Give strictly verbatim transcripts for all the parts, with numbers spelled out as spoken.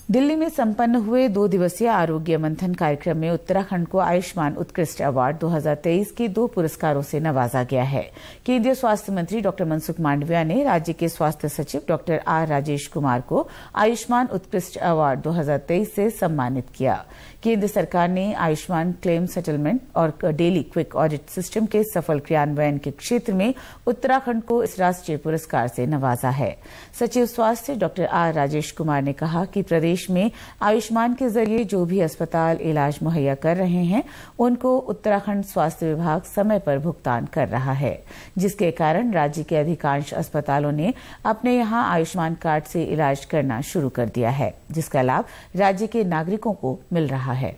दिल्ली में संपन्न हुए दो दिवसीय आरोग्य मंथन कार्यक्रम में उत्तराखंड को आयुष्मान उत्कृष्ट अवार्ड दो हज़ार तेईस के दो पुरस्कारों से नवाजा गया है। केंद्रीय स्वास्थ्य मंत्री डॉक्टर मनसुख मांडविया ने राज्य के स्वास्थ्य सचिव डॉक्टर आर राजेश कुमार को आयुष्मान उत्कृष्ट अवार्ड दो हज़ार तेईस से सम्मानित किया। केंद्र सरकार ने आयुष्मान क्लेम सेटलमेंट और डेली क्विक ऑडिट सिस्टम के सफल क्रियान्वयन के क्षेत्र में उत्तराखंड को इस राष्ट्रीय पुरस्कार से नवाजा है। सचिव स्वास्थ्य डॉक्टर आर राजेश कुमार ने कहा कि प्रदेश में आयुष्मान के जरिए जो भी अस्पताल इलाज मुहैया कर रहे हैं उनको उत्तराखंड स्वास्थ्य विभाग समय पर भुगतान कर रहा है, जिसके कारण राज्य के अधिकांश अस्पतालों ने अपने यहां आयुष्मान कार्ड से इलाज करना शुरू कर दिया है, जिसका लाभ राज्य के नागरिकों को मिल रहा है।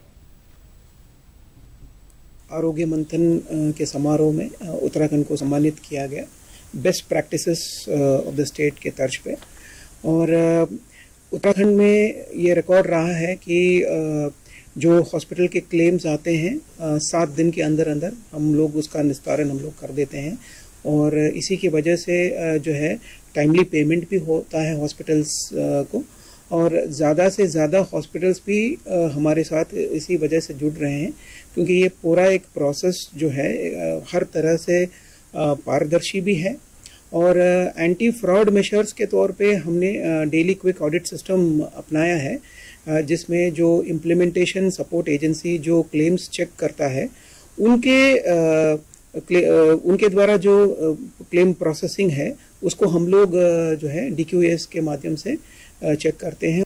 आरोग्य मंथन के समारोह में उत्तराखंड को सम्मानित किया गया best practices of the state के तर्ज पे, और उत्तराखंड में ये रिकॉर्ड रहा है कि जो हॉस्पिटल के क्लेम्स आते हैं सात दिन के अंदर अंदर हम लोग उसका निस्तारण हम लोग कर देते हैं, और इसी की वजह से जो है टाइमली पेमेंट भी होता है हॉस्पिटल्स को, और ज़्यादा से ज़्यादा हॉस्पिटल्स भी हमारे साथ इसी वजह से जुड़ रहे हैं, क्योंकि ये पूरा एक प्रोसेस जो है हर तरह से पारदर्शी भी है। और एंटी फ्रॉड मेजर्स के तौर पे हमने डेली क्विक ऑडिट सिस्टम अपनाया है, जिसमें जो इम्प्लीमेंटेशन सपोर्ट एजेंसी जो क्लेम्स चेक करता है उनके उनके द्वारा जो क्लेम प्रोसेसिंग है उसको हम लोग जो है डी क्यू एस के माध्यम से चेक करते हैं।